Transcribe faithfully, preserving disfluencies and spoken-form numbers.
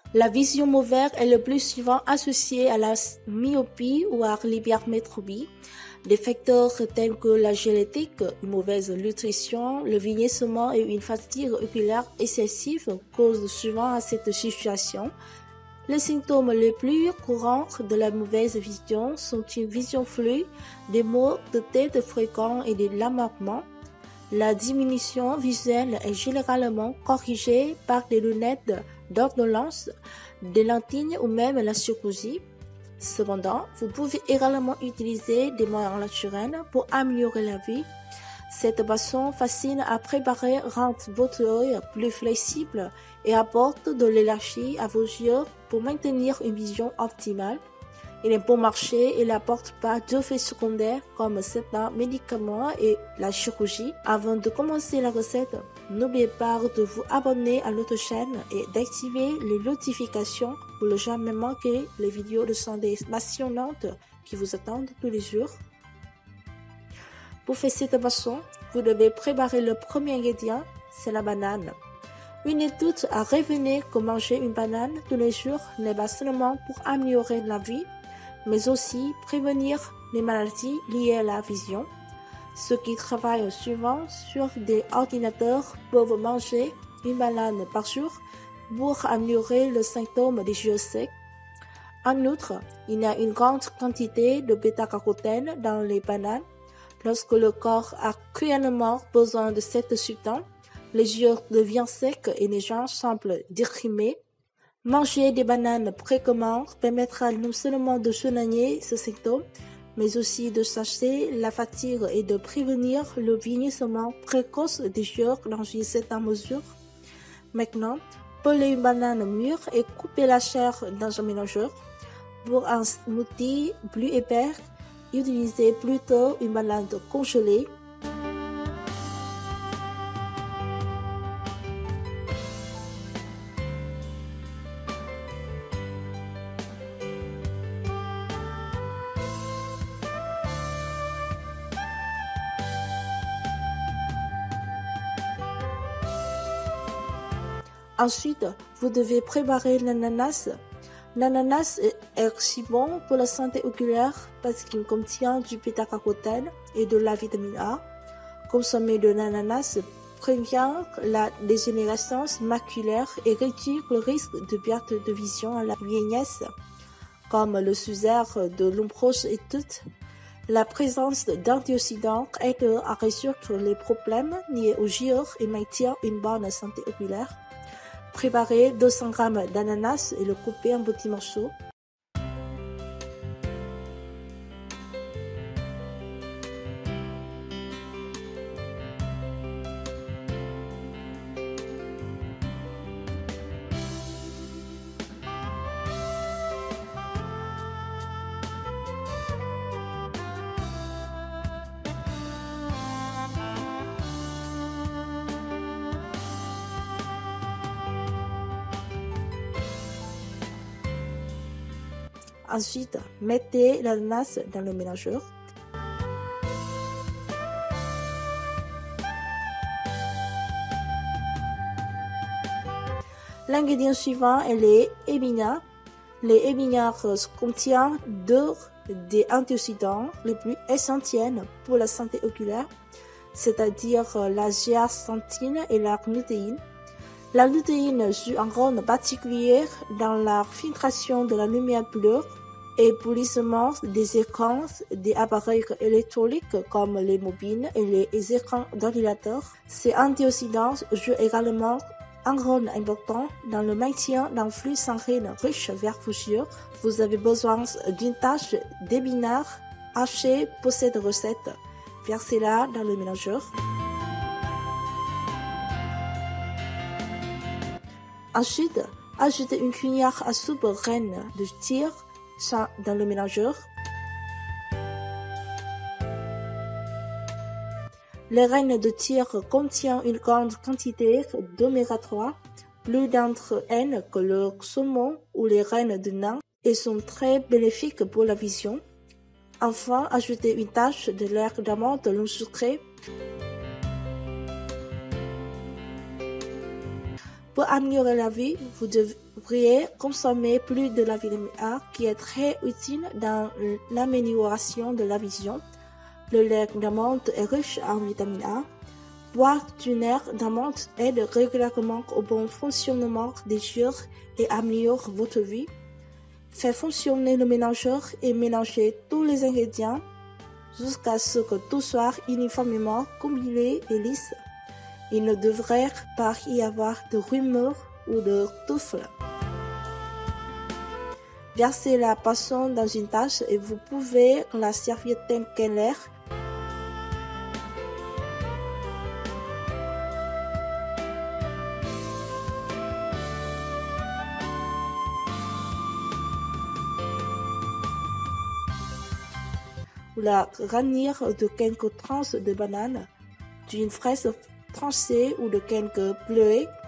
La vision mauvaise est le plus souvent associée à la myopie ou à l'hypermétropie. Des facteurs tels que la génétique, une mauvaise nutrition, le vieillissement et une fatigue oculaire excessive causent souvent à cette situation. Les symptômes les plus courants de la mauvaise vision sont une vision floue, des maux de tête fréquents et des lamentations. La diminution visuelle est généralement corrigée par des lunettes d'ordonnance, des lentilles ou même la chirurgie. Cependant, vous pouvez également utiliser des moyens naturels pour améliorer la vue. Cette façon facile à préparer rend votre œil plus flexible et apporte de l'énergie à vos yeux pour maintenir une vision optimale. Il est bon marché et n'apporte pas d'effets secondaires comme certains médicaments et la chirurgie. Avant de commencer la recette, n'oubliez pas de vous abonner à notre chaîne et d'activer les notifications pour ne jamais manquer les vidéos de santé passionnantes qui vous attendent tous les jours. Pour faire cette façon, vous devez préparer le premier ingrédient, c'est la banane. Une étude a révélé que manger une banane tous les jours n'est pas seulement pour améliorer la vie, mais aussi prévenir les maladies liées à la vision. Ceux qui travaillent souvent sur des ordinateurs peuvent manger une banane par jour pour améliorer le symptôme des yeux secs. En outre, il y a une grande quantité de bêta-carotène dans les bananes. Lorsque le corps a cruellement besoin de cette substance, les yeux deviennent secs et les gens semblent déprimés. Manger des bananes fréquemment permettra non seulement de soigner ce symptôme, mais aussi de chasser la fatigue et de prévenir le vieillissement précoce des yeux dans une certaine mesure. Maintenant, pelez une banane mûre et coupez la chair dans un mélangeur. Pour un smoothie plus épais, utilisez plutôt une banane congelée. Ensuite, vous devez préparer l'ananas. L'ananas est aussi bon pour la santé oculaire parce qu'il contient du bêta-carotène et de la vitamine A. Consommer de l'ananas prévient la dégénérescence maculaire et réduit le risque de perte de vision à la vieillesse. Comme le suggère de nombreuses études, la présence d'antioxydants aide à résoudre les problèmes liés aux yeux et maintient une bonne santé oculaire. Préparez deux cents grammes d'ananas et le coupez en petits morceaux. Ensuite, mettez l'ananas dans le mélangeur. L'ingrédient suivant est les épinards. Les épinards contiennent deux des antioxydants les plus essentiels pour la santé oculaire, c'est-à-dire la zeaxanthine et la lutéine. La lutéine joue un rôle particulier dans la filtration de la lumière bleue et polissement des écrans des appareils électroniques comme les mobiles et les écrans d'ordinateur. Ces antioxydants jouent également un rôle important dans le maintien d'un flux sanguin riche vers vos yeux. Vous avez besoin d'une tache d'épinards hachés pour cette recette. Versez-la dans le mélangeur. Ensuite, ajoutez une cuillère à soupe reine de tir dans le mélangeur. Les graines de tir contiennent une grande quantité d'oméga trois, plus d'entre elles que le saumon ou les graines de nain, et sont très bénéfiques pour la vision. Enfin, ajoutez une tache de lait d'amande non sucré. Pour améliorer la vie, vous devriez consommer plus de la vitamine A qui est très utile dans l'amélioration de la vision. Le lait d'amande est riche en vitamine A. Boire du nerf d'amande aide régulièrement au bon fonctionnement des jeux et améliore votre vie. Faites fonctionner le mélangeur et mélangez tous les ingrédients jusqu'à ce que tout soit uniformément combiné et lisse. Il ne devrait pas y avoir de rumeurs ou de touffes. Versez la poisson dans une tasse et vous pouvez la servir telle qu'elle est. Ou la garnir de quelques tranches de banane, d'une fraise tranchée ou de quelques bleuets